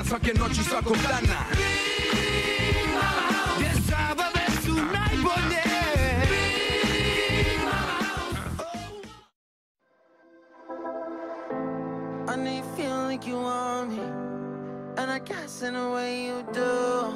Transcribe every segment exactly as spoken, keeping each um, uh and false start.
svake noći svakog dana. Gdje zabave su najbolje. I need feel like you want me, and I guess in a way you do.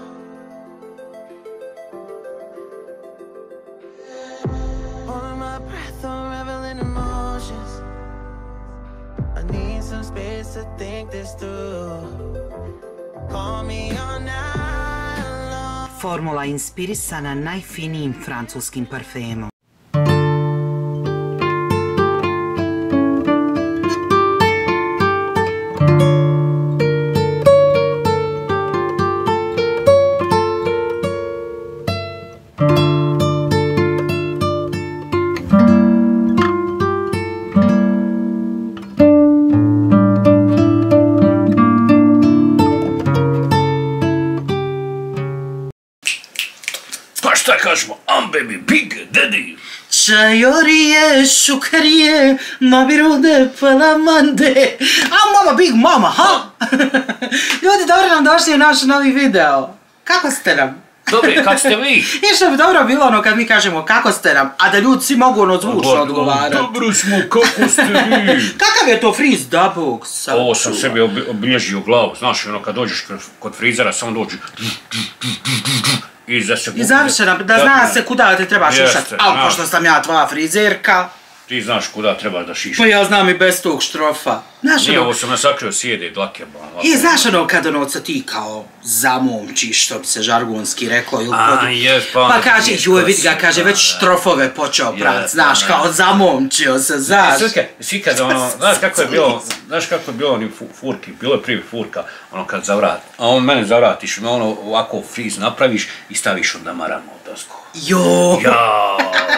Holding my breath, unraveling emotions. I need some space to think this through. Call me all night long. Formula inspirisana najfinijim francuskim parfemom. Šta kažemo? I'm baby, big daddy. Čajorije, šukarije, mabirode, palamande. A mama, big mama, ha? Ljudi, dobro nam došli u naš novi video. Kako ste nam? Dobre, kako ste vi? I što bi dobro bilo ono kad mi kažemo kako ste nam, a da ljudi svi mogu ono zvučno odgovarati. Dobro smo, kako ste vi? Kakav je to friz da bog sam Ovo sam sebi obilježio glavu, znaš, ono kad dođeš kod frizera, samo dođi i I završena, da zna se kuda te treba šišati. Ali pošto sam ja tvoja frizerka... Ti znaš kuda treba da šišati. Pa ja znam i bez tog štrofa. Nije, ovo sam nasakrio sjede, dlake. I znaš ono kad ono se ti kao zamomčiš, što bi se žargonski reklo. Pa kaže, joj vidi ga, kaže, već štrofove počeo prat, znaš, kao zamomčio se, znaš. Svi kad ono, znaš kako je bilo, znaš kako je bilo oni furki, bilo je prije furka, ono kad zavrati. A on mene zavratiš, ono ovako friz napraviš i staviš onda maramu odozgo. Jo! Ja,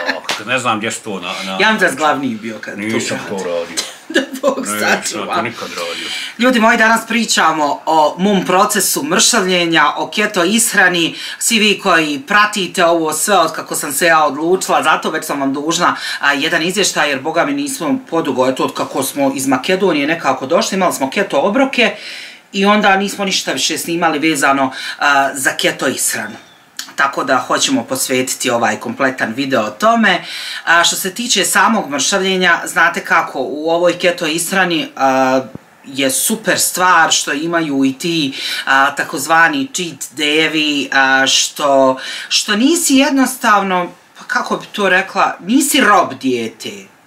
ne znam gdje su to na... Ja mi da zglavniji bio kad to radio. Nisam to radio. Da Bog sačuva. Nisam to nikad radio. Ljudi moji, danas pričamo o mom procesu mršavljenja, o keto ishrani. Svi vi koji pratite ovo sve od kako sam se ja odlučila, zato već sam vam dužna jedan izvještaj, jer boga mi nismo podugo, eto od kako smo iz Makedonije nekako došli, imali smo keto obroke i onda nismo ništa više snimali vezano za keto ishranu. Tako da hoćemo posvetiti ovaj kompletan video o tome. A, što se tiče samog mršavljenja, znate kako, u ovoj keto ishrani a, je super stvar što imaju i ti a, takozvani cheat dayevi, a, što, što nisi jednostavno, pa kako bi to rekla, nisi rob dijete.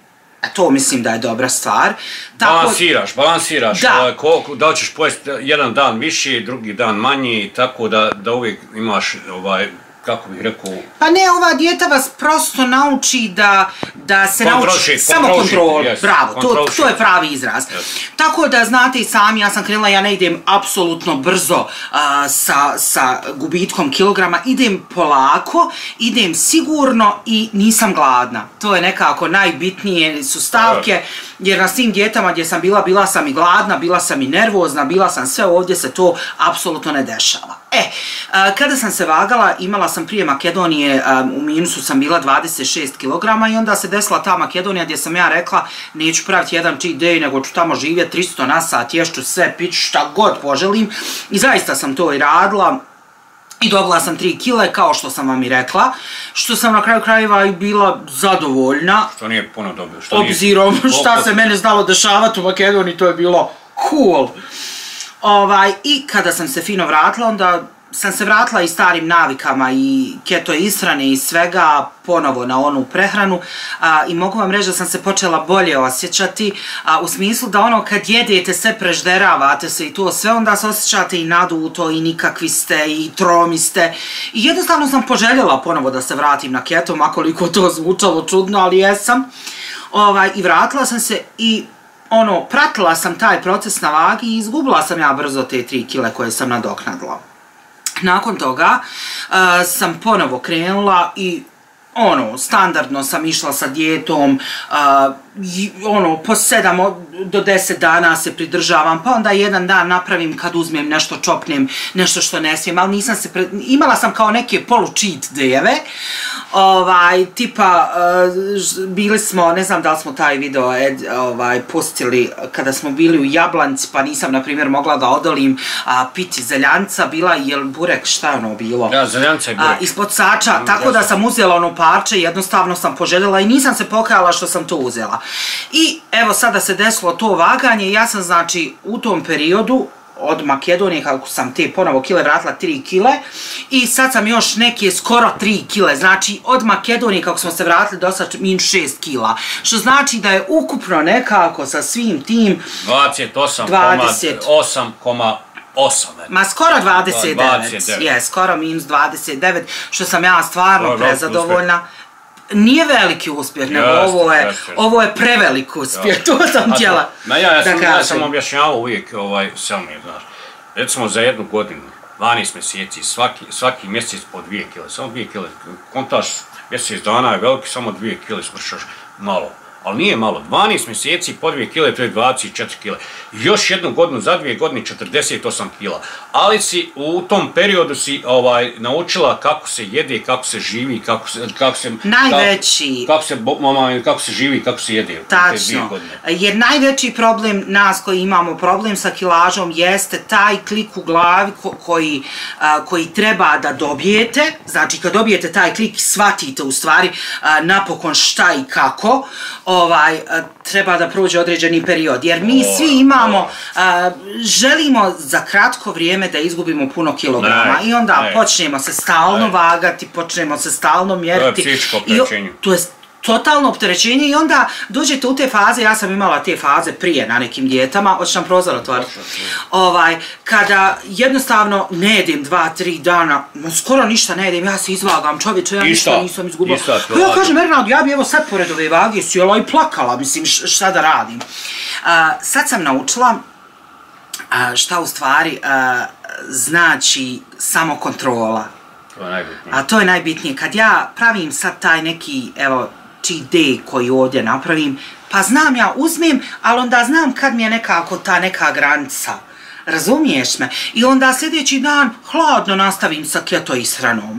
A to mislim da je dobra stvar. Tako, balansiraš, balansiraš. Da. Koliko, da ćeš pojesti jedan dan više, drugi dan manji, tako da, da uvijek imaš, ovaj, kako bih rekao... Pa ne, ova dijeta vas prosto nauči da, da se nauči samo kontrol. Yes, bravo, to, to je pravi izraz. Yes. Tako da znate i sami, ja sam krenula, ja ne idem apsolutno brzo uh, sa, sa gubitkom kilograma, idem polako, idem sigurno i nisam gladna. To je nekako najbitnije su stavke, jer na svim dijetama gdje sam bila, bila sam i gladna, bila sam i nervozna, bila sam sve, ovdje se to apsolutno ne dešava. E, uh, kada sam se vagala, imala sam prije Makedonije, um, u minusu sam bila dvadeset šest kilograma i onda se desila ta Makedonija gdje sam ja rekla neću praviti jedan cheat day, nego ću tamo živjeti tristo na sat, ješću sve, piću šta god poželim i zaista sam to i radila. I dobila sam tri kile, kao što sam vam i rekla, što sam na kraju krajeva i bila zadovoljna. Što nije puno dobio. Obzirom šta se mene znalo dešavati u Makedoniji, to je bilo cool. Ovaj, i kada sam se fino vratila, onda sam se vratila i starim navikama i keto ishrane i svega ponovo na onu prehranu a, i mogu vam reći da sam se počela bolje osjećati a, u smislu da ono kad jedete sve prežderavate se i to sve, onda se osjećate i naduto i nikakvi ste i tromi ste i jednostavno sam poželjela ponovo da se vratim na keto, makoliko to zvučalo čudno, ali jesam. Ovaj, i vratila sam se i ono, pratila sam taj proces na vagi i izgubila sam ja brzo te tri kile koje sam nadoknadila. Nakon toga uh, sam ponovo krenula i ono, standardno sam išla sa dijetom, uh, ono, po sedam do deset dana se pridržavam, pa onda jedan dan napravim kad uzmem nešto, čopnem, nešto što ne smijem, ali nisam se, pre... imala sam kao neke polu cheat dejeve, ovaj, tipa, uh, bili smo, ne znam da li smo taj video ed, ovaj, pustili kada smo bili u Jablanci, pa nisam, na primjer, mogla da odolim a, piti zeljanca, bila je burek, šta je ono bilo? Ja, zeljanca i burek. A, ispod sača, mm, tako da sam uzela ono parče, jednostavno sam poželjela i nisam se pokajala što sam to uzela. I evo sada se desilo to vaganje, ja sam znači u tom periodu od Makedonije, kako sam te ponovo kile vratila tri kile i sad sam još neke skoro tri kile, znači od Makedonije kako smo se vratili do sad minus šest kila, što znači da je ukupno nekako sa svim tim dvadeset osam zarez osam osam. Ma skoro dvadeset devet, je, skoro minus dvadeset devet, što sam ja stvarno prezadovoljna. Nije veliki uspjeh, nego ovo je, ovo je prevelik uspjeh, to sam htjela da ja, ja sam, kažem. Ja sam objašnjavao uvijek, ovaj, Selmi, znaš, recimo za jednu godinu, dvanaest mjeseci, svaki, svaki mjesec po dvije kile, samo dvije kile, kontaš mjesec dana je veliki, samo dvije kile smršaš malo. Ali nije malo, dvanaest mjeseci po dvije kile, to je dvadeset četiri kile. Još jednu godinu, za dvije godine, četrdeset osam kila. Ali si u tom periodu si ovaj, naučila kako se jede, kako se živi, kako se... Kako se najveći... Kako, kako, se, mama, kako se živi, kako se jede. Tačno. Jer najveći problem nas koji imamo problem sa kilažom jeste taj klik u glavi ko, koji, a, koji treba da dobijete. Znači kad dobijete taj klik, shvatite u stvari a, napokon šta i kako. Ovaj, treba da prođe određeni period, jer mi svi imamo, a, želimo za kratko vrijeme da izgubimo puno kilograma i onda ne. počnemo se stalno ne. vagati, počnemo se stalno mjeriti. To je psihičko opterećenje. To je totalno opterećenje i onda dođete u te faze, ja sam imala te faze prije na nekim dijetama, hoćeš nam prozor otvoriti, ovaj, kada jednostavno ne jedem dva, tri dana, no, skoro ništa ne jedem, ja se izvagam, čovječe, ja ništa nisam izgubila. Pa ja kažem, Ernald, ja bi evo sad pored ove vage sjela i plakala, mislim, šta da radim. A, sad sam naučila a, šta u stvari a, znači samokontrola. To je najbitnije. A to je najbitnije. Kad ja pravim sad taj neki, evo, cheat day koji ovdje napravim, pa znam ja uzmem, ali onda znam kad mi je nekako ta neka granica. Razumiješ me? I onda sljedeći dan hladno nastavim sa keto ishranom.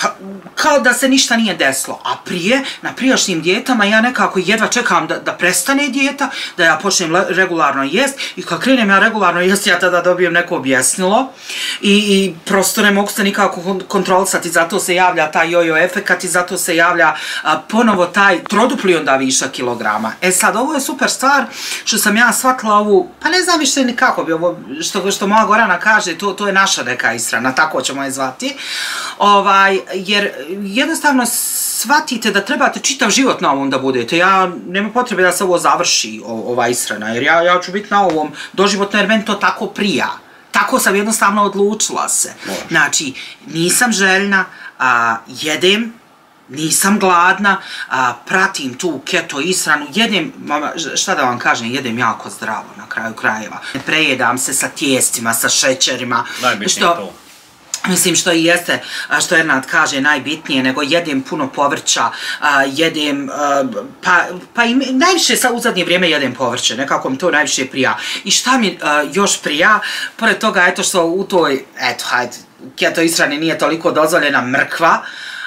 Kao da se ništa nije desilo. A prije, na prijašnjim dijetama, ja nekako jedva čekam da, da prestane dijeta, da ja počnem regularno jest i kad krenem ja regularno jest, ja tada dobijem neko objesnilo i, i prosto ne mogu se nikako kontrolisati, zato se javlja taj jojo efekat i zato se javlja a, ponovo taj trodupli onda viša kilograma. E sad, ovo je super stvar što sam ja shvatila ovu, pa ne znam više ni kako bi ovo, što, što moja Gorana kaže, to, to je naša neka ishrana, tako ćemo je zvati. Ovaj, jer jednostavno shvatite da trebate čitav život na ovom da budete. Ja, nema potrebe da se ovo završi, o, ova ishrana, jer ja, ja ću biti na ovom doživotno, jer meni to tako prija. Tako sam jednostavno odlučila se. Znači, nisam željna, a, jedem, nisam gladna, a, pratim tu keto ishranu, jedem, mama, šta da vam kažem, jedem jako zdravo na kraju krajeva. Ne prejedam se sa tijestima, sa šećerima. Najbitnije to. Mislim što i jeste, što Ernad kaže, najbitnije, nego jedem puno povrća, jedem, pa, pa i najviše sa u zadnje vrijeme jedem povrće, nekako mi to najviše prija. I šta mi još prija, pored toga, eto što u toj, eto, hajde, keto ishrani nije toliko dozvoljena mrkva,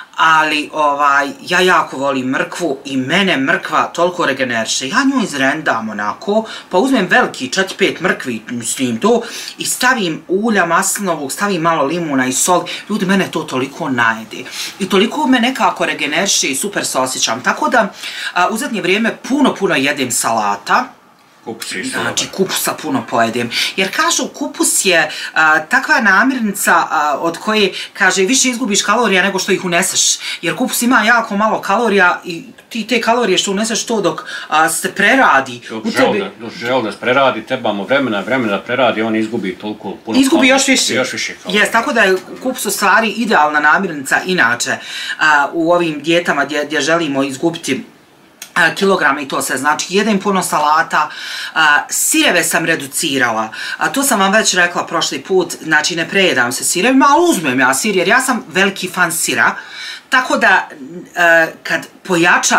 ali ovaj, ja jako volim mrkvu i mene mrkva toliko regeneriše. Ja nju izrendam onako, pa uzmem veliki četiri pet mrkvi, mislim to, i stavim ulja maslinovog, stavim malo limuna i sol. Ljudi, mene to toliko najede. I toliko me nekako regeneriše i super se osjećam. Tako da, a, u zadnje vrijeme puno, puno jedem salata. Kupus je isto. Znači, kupusa puno pojedem. Jer kažu, kupus je a, takva namirnica a, od koje, kaže, više izgubiš kalorija nego što ih uneseš. Jer kupus ima jako malo kalorija i ti te kalorije što uneseš to dok a, se preradi. Dok žel da, da se preradi, trebamo vremena, vremena da preradi, on izgubi toliko puno izgubi kalorija. Još više. Još više kalorija. Yes, tako da je kupus u stvari idealna namirnica inače a, u ovim dijetama gdje, gdje želimo izgubiti kilograma i to sve, znači jedem puno salata, a, sireve sam reducirala, a to sam vam već rekla prošli put, znači ne prejedam se sirevima, ali uzmem ja sir jer ja sam veliki fan sira, tako da a, kad pojačam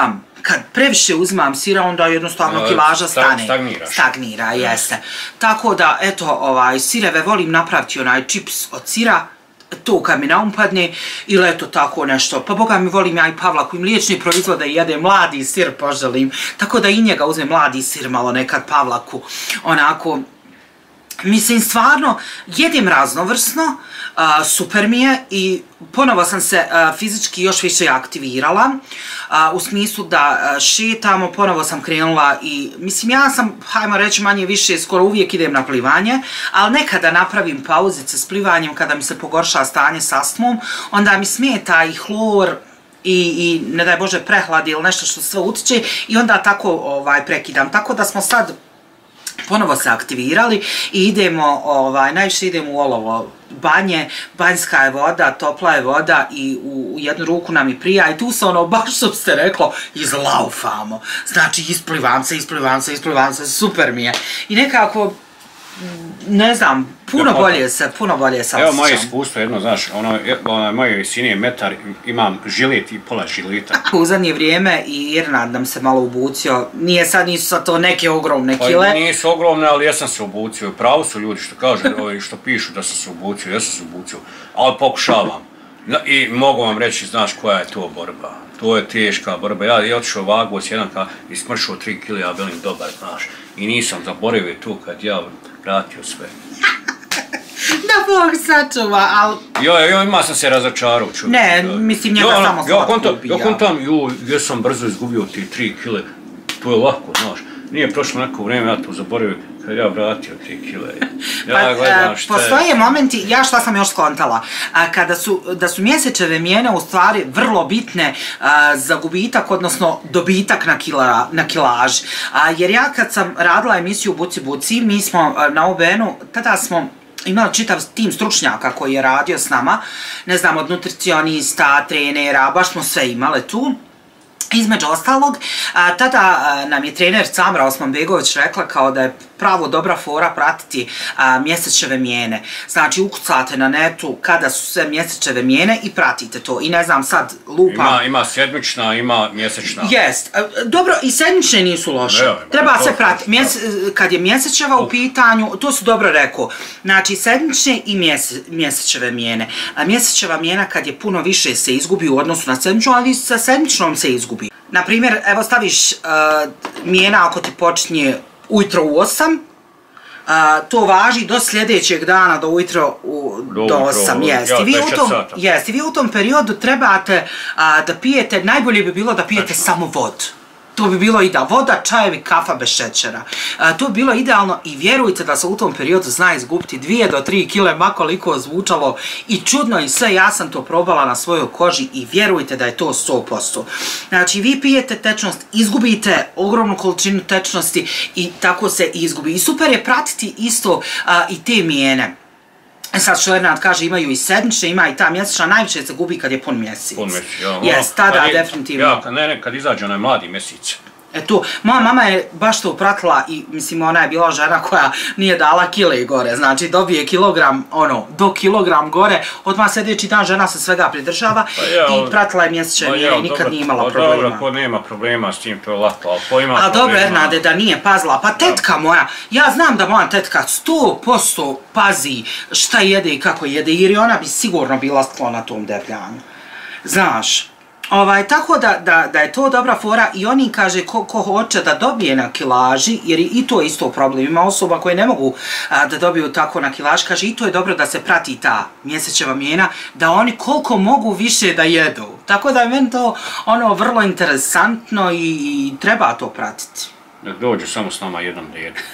kad previše uzimam sira, onda jednostavno kilaža stane. Stagniraš. Stagnira, jeste. Tako da, eto, ovaj, sireve volim napraviti onaj čips od sira, to kad mi naumpadne, ili eto tako nešto. Pa boga mi volim ja i Pavlaku i mliječni proizvode i jedem mladi sir, poželim. Tako da i njega uzmem mladi sir malo nekad Pavlaku, onako. Mislim, stvarno, jedem raznovrsno, uh, super mi je i ponovo sam se uh, fizički još više aktivirala, uh, u smislu da uh, šetamo, ponovo sam krenula i, mislim, ja sam, hajmo reći, manje više, skoro uvijek idem na plivanje, ali nekada napravim pauzice s plivanjem kada mi se pogorša stanje s astmom, onda mi smeta i hlor, i, i ne daj Bože prehladi ili nešto što sve utiče i onda tako ovaj, prekidam. Tako da smo sad ponovo se aktivirali i idemo, ovaj, najviše idemo u olovo banje, banjska je voda, topla je voda i u, u jednu ruku nam i prija i tu se ono, baš što ste reklo, izlaufamo. Znači, isplivam se, isplivam se, isplivam se, super mi je. I nekako, ne znam, puno bolje se, puno bolje se osjećam. Evo moje iskustvo, jedno, znaš, ono, ono moje visine je metar, imam žilet i pola žileta. U zadnje vrijeme i Irnad nam se malo ubucio, nije sad, nisu sad to neke ogromne kile. Pa nisu ogromne, ali ja sam se ubucio, pravo su ljudi što kažu, što pišu da sam se ubucio, ja sam se ubucio, ali pokušavam. I mogu vam reći, znaš, koja je to borba. To je teška borba. Ja je otišao vagu s jedan i smršao tri kile, ja belim dobar, znaš. I nisam zaboravio tu kad ja vratio sve. Da Bog sačuva, ali... Jo, jo, ima sam se razočarao čovjek. Ne, mislim njega samo slatko ubija. Ja kontam, jo, ja sam brzo izgubio ti tri kile. To je lako, znaš. Nije prošlo neko vrijeme, ja to zaboravio kad ja vratio tri kile. Ja gledam šta je... Postoje momenti, ja šta sam još skontala, kada su, da su mjesečeve mijene u stvari vrlo bitne za gubitak, odnosno dobitak na, kila, na kilaži. Jer ja kad sam radila emisiju Buci Buci, mi smo na O B N-u, tada smo imali čitav tim stručnjaka koji je radio s nama, ne znam, od nutricionista, trenera, baš smo sve imale tu. Između ostalog, a, tada a, nam je trener Camra Osmanbegović rekla kao da je pravo dobra fora pratiti a, mjesečeve mijene. Znači, ukucate na netu kada su sve mjesečeve mijene i pratite to. I ne znam, sad lupam... Ima, ima sedmična, ima mjesečna. Jest. Dobro, i sedmične nisu loše. Ne, treba se pratiti. Mjese, kad je mjesečeva u pitanju, to su dobro rekao. Znači, sedmične i mjese, mjesečeve mijene. A mjesečeva mijena kad je puno više se izgubi u odnosu na sedmičnu, ali sa sedmičnom se izgubi. Naprimjer, evo staviš uh, mijena ako ti počinje ujutro u osam, uh, to važi do sljedećeg dana do ujutro u, do, do osam. Jest. Ja, I vi u tom, jest, i vi u tom periodu trebate uh, da pijete, najbolje bi bilo da pijete Nečno. samo vodu. To bi bilo idealno. Voda, čajevi, kafa bez šećera. E, to bi bilo idealno i vjerujte da se u tom periodu zna izgubiti dvije do tri kile, makoliko zvučalo i čudno i sve, ja sam to probala na svojoj koži i vjerujte da je to sto posto. Znači, vi pijete tečnost, izgubite ogromnu količinu tečnosti i tako se izgubi. I super je pratiti isto a, i te mijene. Sad što Ernad kaže, imaju i sedmične, ima i ta mjesečna, najviše se gubi kad je pun mjesec. Pun mjesec, ja. Jes, tada je, definitivno. Ja, ne, ne, kad izađe onaj mladi mjesec. E tu, moja mama je baš to pratila i, mislim, ona je bila žena koja nije dala kile gore, znači dobije kilogram, ono, do kilogram gore, odmah sljedeći dan žena se svega pridržava pa je, i pratila je mjesečne pa mjere i nikad dobro, nije imala problema. Dobro, ko nema problema s tim, to je lako, ali ko ima a problema... dobro, Ernade, da nije pazila, pa tetka moja, ja znam da moja tetka sto posto pazi šta jede i kako jede, jer i ona bi sigurno bila sklona tom debljanju, znaš. Ovaj, tako da, da, da je to dobra fora i oni kaže ko, ko hoće da dobije na kilaži, jer i to je isto problem, ima osoba koje ne mogu a, da dobiju tako na kilaži, kaže i to je dobro da se prati ta mjesečeva mijena, da oni koliko mogu više da jedu. Tako da je meni to ono vrlo interesantno i, i treba to pratiti. Da dođu samo s nama jednom da jedu.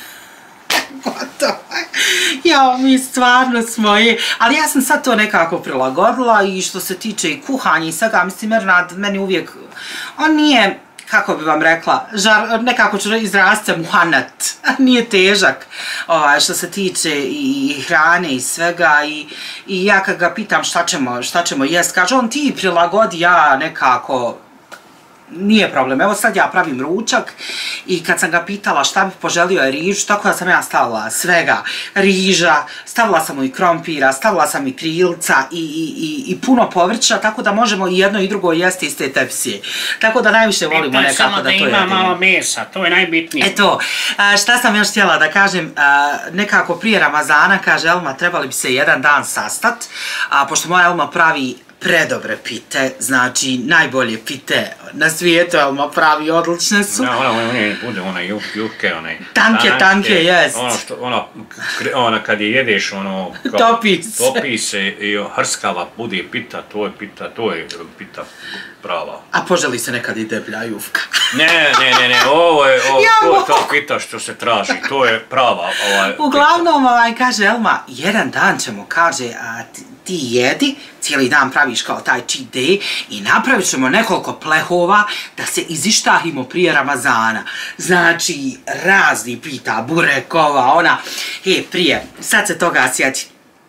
Ja, mi stvarno smo je, ali ja sam sad to nekako prilagodila i što se tiče i kuhanja i svega, mislim, Ernad meni uvijek, on nije, kako bi vam rekla, žar, nekako ću izrasti muhanet, nije težak, ovaj, što se tiče i hrane i svega i, i ja kad ga pitam šta ćemo, šta ćemo jest, kaže on ti prilagodi, ja nekako... Nije problem. Evo sad ja pravim ručak i kad sam ga pitala šta bi poželio je rižu, tako da sam ja stavila svega, riža, stavila sam i krompira, stavila sam i krilca i, i, i, i puno povrća, tako da možemo i jedno i drugo jesti iz te tepsije. Tako da najviše volimo nekako da to jedemo. Samo da ima malo mesa, to je najbitnije. Eto, šta sam još htjela da kažem, nekako prije Ramazana, kaže Elma, trebali bi se jedan dan sastat, a pošto moja Elma pravi predobre pite, znači najbolje pite na svijetu, Elma pravi, odlične su. Da, ona, ona bude, ona juhke, one... Tanke, tanke, jest. Ono što, ona, ona kad je jedeš, ono... Topi se. Topi se i hrskava, bude pita, to je pita, to je pita prava. A poželi se nekad i deblja jufka. Ne, ne, ne, ne, ovo je, ovo, to je ta pita što se traži, to je prava, ovaj... Uglavnom, ovaj, kaže Elma, jedan dan ćemo, kaže, a, ti, ti jedi, cijeli dan praviš kao taj cheat day i napravit ćemo nekoliko plehova da se izištahimo prije Ramazana. Znači, razni pita, burekova, ona, he, prije, sad se toga sjeti.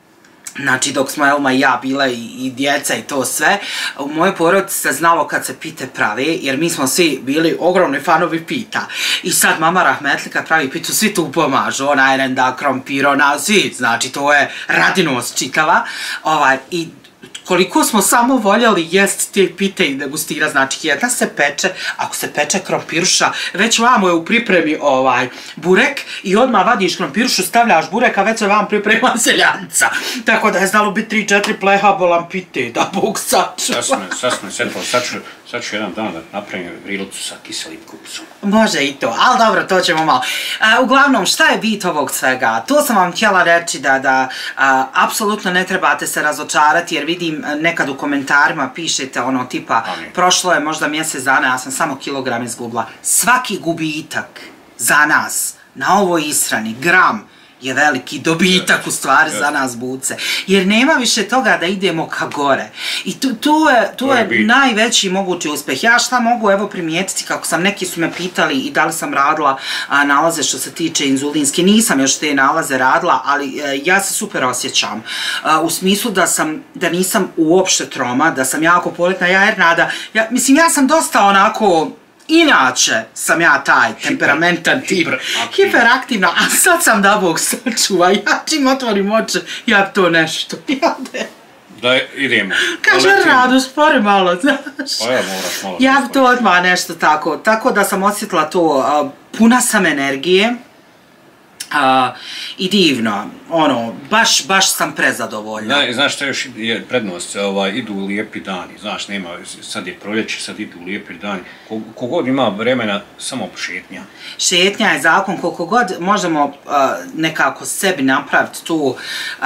Znači, dok smo Elma i ja bile i, i djeca i to sve, u mojoj porodici se znalo kad se pite prave, jer mi smo svi bili ogromni fanovi pita. I sad mama Rahmetlika pravi pitu, svi tu pomažu, ona erenda, krompir, ona, svi, znači, to je radinost čitava. Ovaj, i koliko smo samo voljeli jest te pite i degustira, znači jedna se peče, ako se peče krompiruša, već vamo je u pripremi ovaj burek i odmah vadiš krompirušu, stavljaš burek, a već je vam priprema seljanca. Tako da je znalo biti tri četiri pleha bolan pite, da Bog sačuva. Sad smo setili, sad ću, sad ću jedan dan da napravim grilicu sa kiselim kupusom. Može i to, ali dobro, to ćemo malo. A, uglavnom, šta je bit ovog svega? To sam vam htjela reći da, da a, apsolutno ne trebate se razočarati, jer vidim nekad u komentarima pišete ono tipa prošlo je možda mjesec dana, ja sam samo kilogram izgubila. Svaki gubitak za nas na ovoj ishrani, gram, je veliki dobitak u stvari za nas buce. Jer nema više toga da idemo ka gore. I tu, tu je, tu je najveći mogući uspjeh. Ja šta mogu evo primijetiti, kako sam, neki su me pitali i da li sam radila a, nalaze što se tiče inzulinske. Nisam još te nalaze radila, ali a, ja se super osjećam. A, u smislu da sam, da nisam uopšte troma, da sam jako poletna, jajerna, da, ja, mislim, ja sam dosta onako... Inače sam ja taj temperamentan tip, hiperaktivna, a sad sam da Bog sačuva, ja čim otvorim oči, ja to nešto, ja de. Da idemo. Kaže Radu, spori malo, znaš. Pa ja moraš malo. Ja to odmah nešto tako, tako da sam osjetila to, puna sam energije. Uh, i divno, ono, baš, baš sam prezadovoljna. Zna, znaš što još je prednost, ovaj, idu lijepi dani, znaš, nema, sad je proljeće, sad idu lijepi dani, kogod ima vremena, samo šetnja. Šetnja je zakon, koliko god možemo uh, nekako sebi napraviti tu, uh,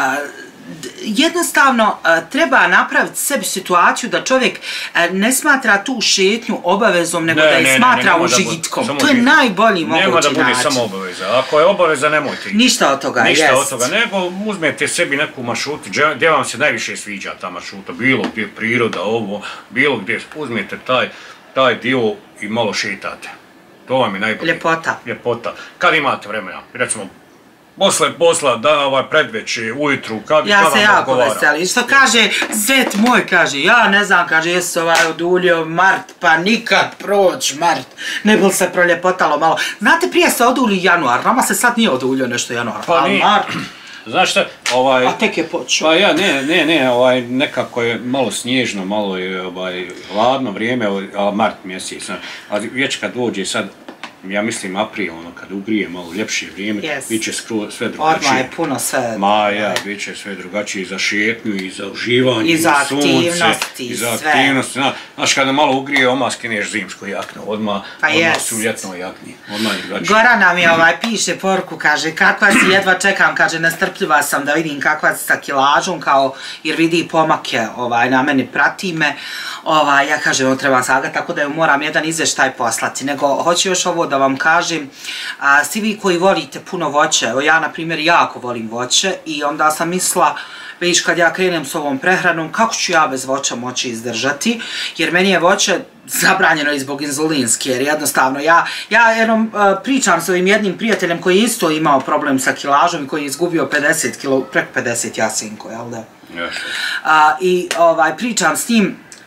jednostavno treba napraviti sebi situaciju da čovjek ne smatra tu šetnju obavezom, nego da je smatra užitkom. To je najbolji mogući način. Nema da bude samo obaveza. Ako je obaveza, nemojte. Ništa od toga, jest. Ništa od toga, nego uzmete sebi neku maršrutu, gdje vam se najviše sviđa ta maršruta, bilo gdje priroda, ovo, bilo gdje, uzmete taj, taj dio i malo šetate. To vam je najbolje. Ljepota. Ljepota. Kad imate vremena, recimo, posle posla, da, ovaj predveće, ujutru, kad, ja kad se vam jako odgovara. veseli. Što kaže, zet moj, kaže, ja ne znam, kaže, jesi ovaj oduljio mart, pa nikad proć mart, ne bil se proljepotalo malo. Znate, prije se odulio januar, nama se sad nije oduljio nešto januar, pa ali mart... Znaš šta, ovaj... A tek je počeo. Pa ja, ne, ne, ne, ovaj, nekako je malo snježno, malo je, ovaj, hladno vrijeme, a mart mjesec, ali već kad dođe sad, ja mislim april, ono, kad ugrije malo ljepše vrijeme, yes. Bit će skru, sve drugačije. Odmah je puno sve... Maja, bit će sve drugačije i za šetnju, i za uživanje, i za aktivnosti, i za aktivnosti. Znaš, kada malo ugrije, odmah skineš zimsku jaknu, odmah, pa odmah yes. su u ljetnoj jakni, odmah je drugačije. Gora nam je ovaj, piše poruku, kaže, kakva si, jedva čekam, kaže, nestrpljiva sam da vidim kakva si sa kilažom, kao, jer vidi pomake, ovaj, na meni prati me, ovaj, ja kažem, on treba saga, tako da ju moram jedan izvještaj poslati, nego hoću još ovo da vam kažem, a, svi vi koji volite puno voće, evo ja na primjer jako volim voće i onda sam mislila, vidiš kad ja krenem s ovom prehranom, kako ću ja bez voća moći izdržati, jer meni je voće zabranjeno i zbog inzulinske, jer jednostavno ja, ja jednom uh, pričam s ovim jednim prijateljem koji isto imao problem sa kilažom i koji je izgubio pedeset kilo, preko pedeset jasinko, jel da? Yes. Uh, I ovaj, pričam s njim,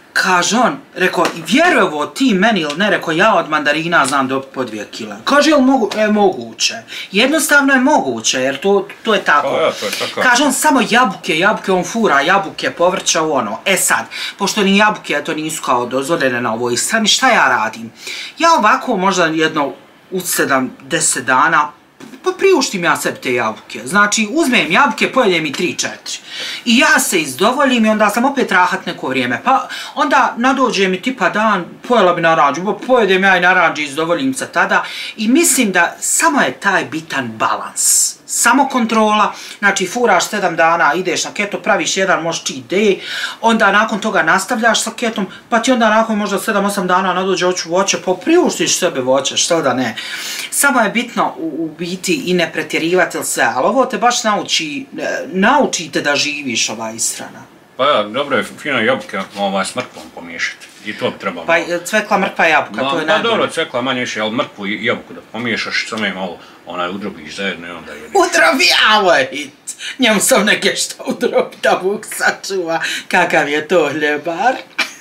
Kaže on, rekao, vjerovo ti meni ili ne, rekao, ja od mandarina znam dobiti po dvije kile. Kaže, jel mogu, e, moguće? Jednostavno je moguće, jer to, to je tako. O, ja, to je tako. Kaže on, samo jabuke, jabuke, on fura, jabuke, povrća u ono. E sad, pošto ni jabuke to nisu kao dozvoljene na ovoj strani, šta ja radim? Ja ovako možda jedno u sedam, deset dana, pa priuštim ja sebi te jabuke. Znači, uzmem jabuke, pojedem i tri, četiri. I ja se izdovoljim i onda sam opet rahat neko vrijeme. Pa onda nadođe mi tipa dan, pojela bi naranđu, pa pojedem ja i naranđe i izdovoljim se tada. I mislim da samo je taj bitan balans. Samo kontrola, znači furaš sedam dana, ideš na keto, praviš jedan možda cheat day, onda nakon toga nastavljaš sa ketom, pa ti onda nakon možda sedam osam dana nadođe hoću voće, pa priuštiš sebe voće, što da ne. Samo je bitno u, u biti i ne pretjerivati ili sve, ali ovo te baš nauči, naučite da živiš ova ishrana. Pa ja, dobro je fino jabuke ovaj, s mrkvom pomiješati. I to bi trebalo. Pa cvekla, mrkva, jabuka, no, to je pa najbolje. dobro, cvekla manje više, ali mrkvu i jabuku da pomiješaš, samo je malo onaj udrobiš zajedno i onda jedi. Udrobi, avojit! Njemu sam neke što udrobi da Bog sačuva. Kakav je to hljebar?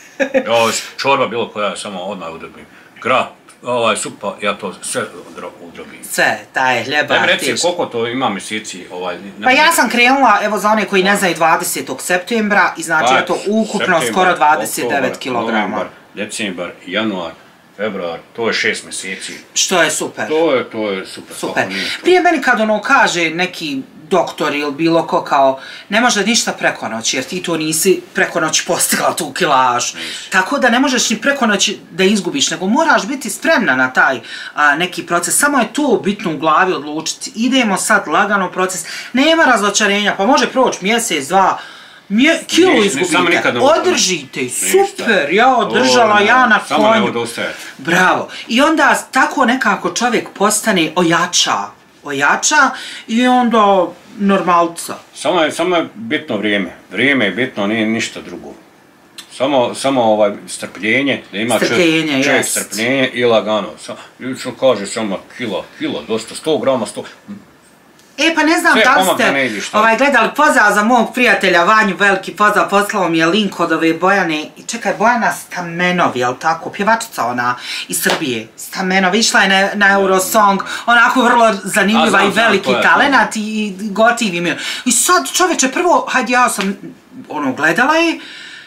Ja, čorba bilo koja, samo odmah udrobim. Grah, ovaj, supa, ja to sve udrobim. Sve, taj hljebar. Evo reci, koliko to ima mjeseci? Ovaj, pa ja sam krenula, evo za one koji ne znaju, dvadesetog septembra i znači je to ukupno skoro dvadeset devet kilograma. Novembar, decembar, januar, februar, to je šest mjeseci. Što je super. To je, to je super. Super. Prije meni kad ono kaže neki doktor ili bilo ko kao ne može ništa preko noći jer ti to nisi preko noći postigla tu kilaž. Tako da ne možeš ni preko noći da izgubiš, nego moraš biti spremna na taj a, neki proces. Samo je to bitno u glavi odlučiti. Idemo sad lagano proces. Nema razočarenja, pa može proći mjesec, dva, Mje, kilo Niš, izgubite, održite i super, ja održala, o, ja na konju. Samo ne odustajete. Bravo. I onda tako nekako čovjek postane ojača, ojača i onda normalca. Samo je, samo je bitno vrijeme, vrijeme je bitno, nije ništa drugo. Samo, samo ovaj strpljenje, da ima čovjek, čovjek strpljenje i lagano. Ljudi što kaže samo kilo, kilo, dosta, sto grama, sto... E pa ne znam da li ste ovaj, gledali pozdrav za mog prijatelja Vanju, veliki pozdrav, poslao mi je link od ove Bojane, čekaj, Bojana Stamenov, jel tako, pjevačica ona iz Srbije, Stamenov, išla je na, na Eurosong, onako vrlo zanimljiva znam, i veliki znam, talenat i gotiv im je. I sad čoveče, prvo, hajde ja sam ono gledala je,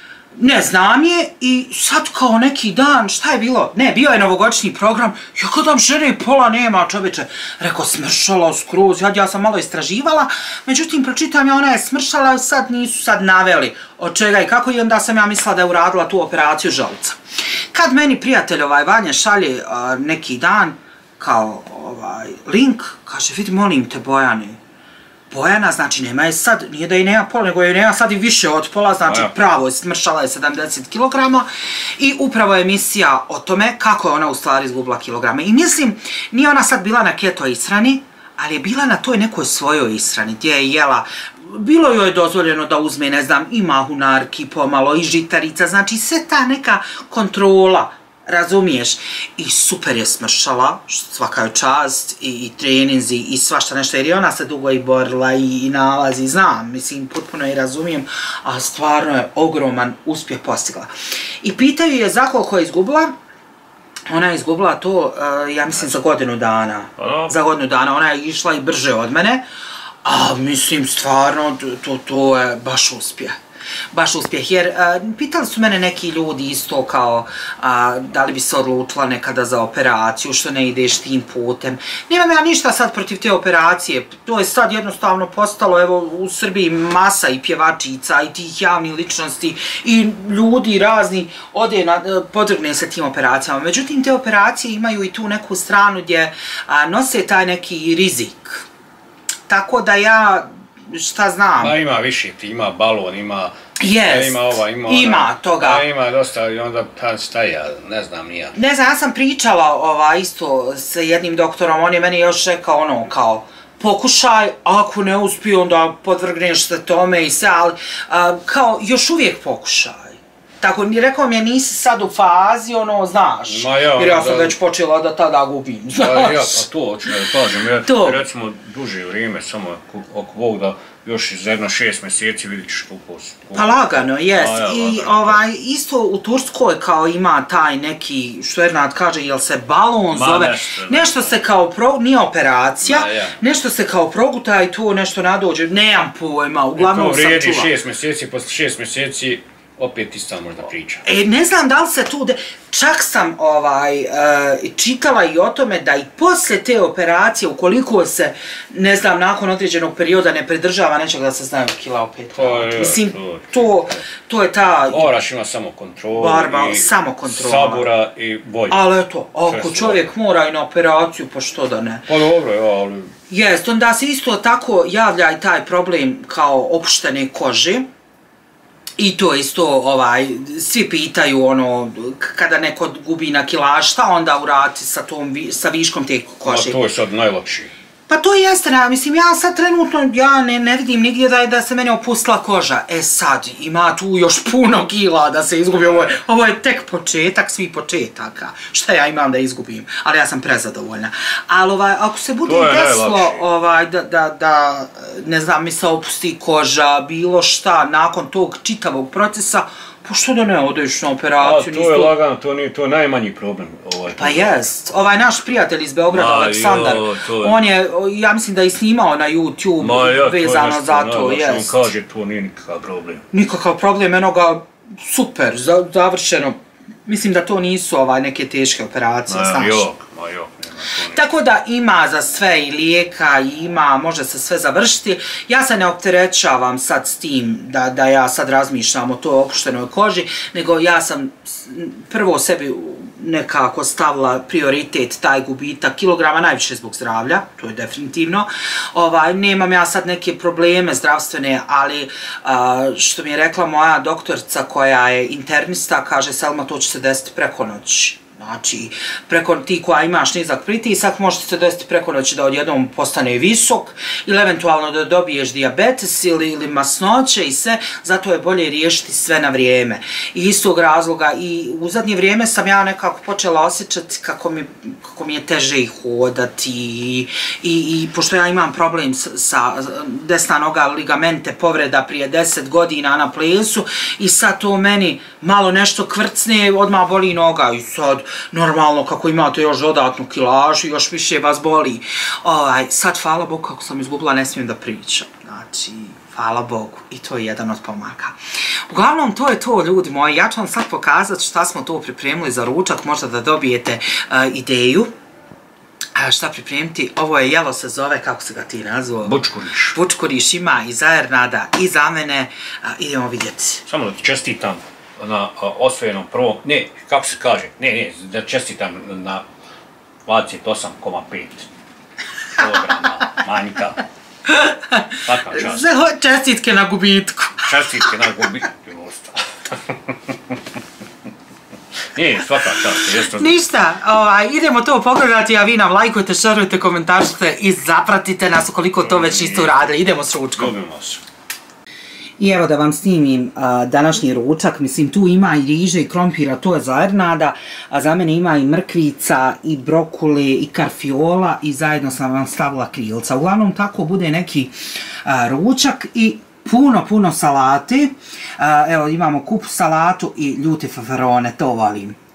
ne znam je i sad kao neki dan, šta je bilo? Ne, bio je novogodišnji program, ja gledam žene pola nema čoveče, rekao smršala skroz, ja, ja sam malo istraživala, međutim pročitam ja ona je smršala, sad nisu sad naveli od čega i kako i onda sam ja mislila da je uradila tu operaciju želuca. Kad meni prijatelj ovaj Vanja šalje a, neki dan kao ovaj link, kaže vidi molim te Bojane, Bojana, znači nema je sad, nije da i nema pola, nego je nema sad i više od pola, znači pravo je smršala je sedamdeset kilograma i upravo je emisija o tome kako je ona u stvari izgubila kilograme. I mislim, nije ona sad bila na keto ishrani, ali je bila na toj nekoj svojoj ishrani, gdje je jela, bilo joj je dozvoljeno da uzme, ne znam, i mahunarki pomalo, i žitarica, znači sve ta neka kontrola, razumiješ, i super je smršala, svaka je čast, i, i treninzi, i svašta nešto, jer je ona se dugo i borila, i, i nalazi, znam, mislim, potpuno je razumijem, a stvarno je ogroman uspjeh postigla. I pitaju je za koliko je izgubila, ona je izgubila to, uh, ja mislim, za godinu dana, za godinu dana, ona je išla i brže od mene, a mislim, stvarno, to, to je baš uspjeh. Baš uspjeh, jer a, pitali su mene neki ljudi isto kao a, da li bi se odlučila nekada za operaciju, što ne ideš tim putem. Nemam ja ništa sad protiv te operacije, to je sad jednostavno postalo, evo u Srbiji masa i pjevačica i tih javnih ličnosti i ljudi razni ode na, podvrgne se tim operacijama. Međutim, te operacije imaju i tu neku stranu gdje a, nose taj neki rizik. Tako da ja šta znam. Pa ima više, ima balon, ima... Yes. Ima ova, ima ona. Ima toga. Da, ima dosta i onda šta ja, ne znam nija. Ne znam, ja sam pričala ova, isto s jednim doktorom, on je meni još rekao ono kao pokušaj, ako ne uspije onda podvrgneš se tome i sve, ali a, kao još uvijek pokušaj. Tako, rekao mi je, nisi sad u fazi, ono, znaš, Ma ja, jer ja sam da, već počela da tada gubim, znaš. Ja, ja, pa to hoću da kažem, ja, to. Recimo, duže vrijeme, samo oko Bog da još za jedno šest mjeseci vidit ćeš koliko su. Pa lagano, jes. Ja, I lagano, ovaj, isto u Turskoj kao ima taj neki, što Ernad kaže, jel se balon Ma, zove, nešto, nešto se kao, pro, nije operacija, Ma, ja. nešto se kao proguta i to nešto nadođe, nemam pojma, uglavnom sam čula. To vrijedi šest mjeseci, posle šest mjeseci opet ista možda priča. E, ne znam da li se tu, de... čak sam ovaj, uh, čitala i o tome da i poslije te operacije, ukoliko se, ne znam, nakon određenog perioda ne pridržava nečeg da se znaju kila opet. To je, Mislim, to, to je ta... Moraš ima samo kontrolu barba, i samo kontrola. Sabora i volje. Ali eto, ako čovjek mora i na operaciju, pa što da ne. Pa dobro, ja, ali... Jest, onda se isto tako javlja i taj problem kao opuštene kože. I to isto, ovaj, svi pitaju, ono, kada neko gubi na kilaž, šta onda urati sa, tom, sa viškom te kože? A to je sad najlakši. Pa to jeste, ne, mislim, ja sad trenutno, ja ne, ne vidim nigdje da je da se mene opustila koža. E sad, ima tu još puno kila da se izgubi, ovo je, ovo je tek početak svih početaka. Šta ja imam da izgubim? Ali ja sam prezadovoljna. Ali ovaj, ako se bude desilo, ovaj, da, da, da, ne znam, mi se opusti koža, bilo šta, nakon tog čitavog procesa, pa što da ne odeš na operaciju? A, to je nisto... lagano, to, nije, to je najmanji problem. Ovaj, pa jest. Ovaj naš prijatelj iz Beograda, Ma, Aleksandar, jo, je... on je, ja mislim da je snimao na YouTube Ma, ja, vezano to za to. Jest. On kaže, to nije nikakav problem. Nikakav problem, eno ga super, završeno. Mislim da to nisu ovaj, neke teške operacije, ma, znaš. Jok, ma jok. Tako da ima za sve i lijeka, i ima, može se sve završiti. Ja se ne opterećavam sad s tim da, da ja sad razmišljam o toj opuštenoj koži, nego ja sam prvo sebi nekako stavila prioritet taj gubitak kilograma, najviše zbog zdravlja, to je definitivno. Ovaj, nemam ja sad neke probleme zdravstvene, ali a, što mi je rekla moja doktorica koja je internista, kaže Selma, to će se desiti preko noći. Znači, preko ti koja imaš nizak pritisak, može se desiti preko noći da odjednom postane visok ili eventualno da dobiješ dijabetes ili, ili masnoće i sve, zato je bolje riješiti sve na vrijeme. I iz tog razloga i u zadnje vrijeme sam ja nekako počela osjećati kako mi, kako mi je teže i hodati i, i, i pošto ja imam problem sa, sa desna noga ligamente povreda prije deset godina na plesu i sad to meni malo nešto kvrcne, odmah boli noga i sad normalno kako imate još dodatnu kilažu, još više vas boli. Ovaj, sad, hvala Bogu, kako sam izgubila, ne smijem da pričam. Znači, hvala Bogu, i to je jedan od pomaka. Uglavnom, to je to, ljudi moji. Ja ću vam sad pokazati šta smo to pripremili za ručak, možda da dobijete uh, ideju. A šta pripremiti? Ovo je jelo se zove, kako se ga ti nazvao? Bučkuriš. Bučkuriš ima i za Ernada i za mene. Uh, idemo vidjeti. Samo da ti čestitam na osvojenom prvom, ne, kako se kaže, ne, ne, da čestitam na dvadeset osam zarez pet kilograma manjka. Svaka čast. Čestitke na gubitku. Čestitke na gubitku. Nije, svaka čast. Jesto... Ništa, ovaj, idemo to pogledati, a vi nam lajkujte, šerujte, komentaršite i zapratite nas ukoliko to već niste uradili. Idemo s ručkom. Ljubimo se. I evo da vam snimim a, današnji ručak, mislim tu ima i riže i krompira, to je za Ernada, a za mene ima i mrkvica, i brokuli, i karfiola i zajedno sam vam stavila krilca. Uglavnom tako bude neki a, ručak i puno, puno salate. A, evo imamo kup salatu i ljute fafarone, to volim.